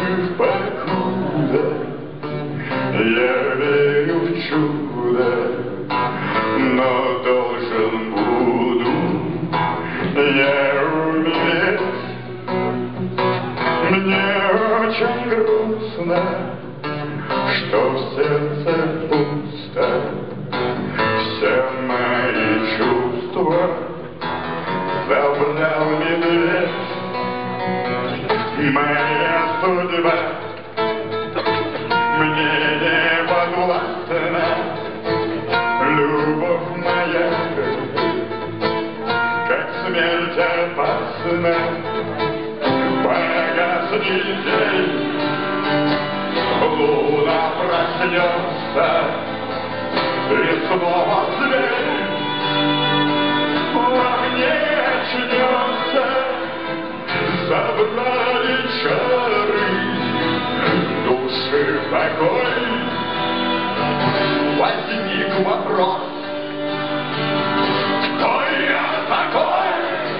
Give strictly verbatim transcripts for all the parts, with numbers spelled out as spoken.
жив покуда, я верю в чудо, но должен буду я умереть. Мне очень грустно, что в сердце пусто. Все мои чувства забрал медведь. Моя судьба мне не подвластна. Любовь моя, как смерть опасна. Погаснет день, луна проснется, и снова зверь во мне очнется. Забрали чары души покой. Возник вопрос: кто я такой?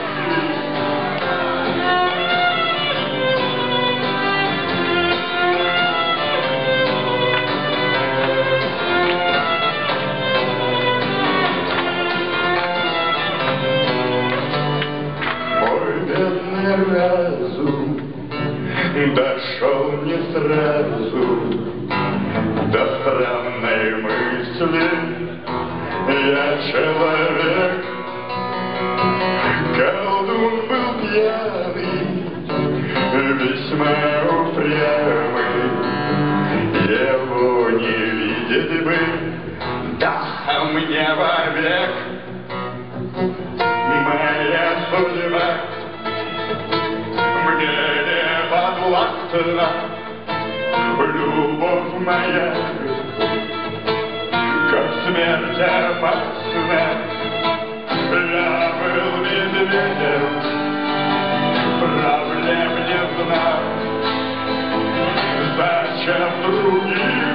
Разум дошел не сразу до странной мысли. Я человек, колдун был пьяный, весьма упрямый. Его не видеть бы, да мне вовек. Моя судьба мне не подвластна. Любовь моя, как смерть опасна. Я был медведем, проблем не знал. Зачем других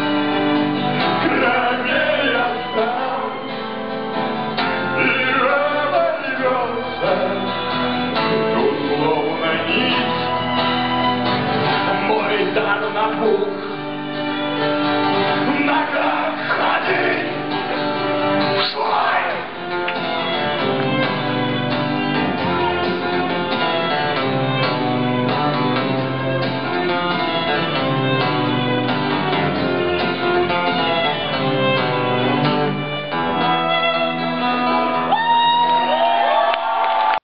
кроме я стал и оборвался. Тут словно нить мой дар набух.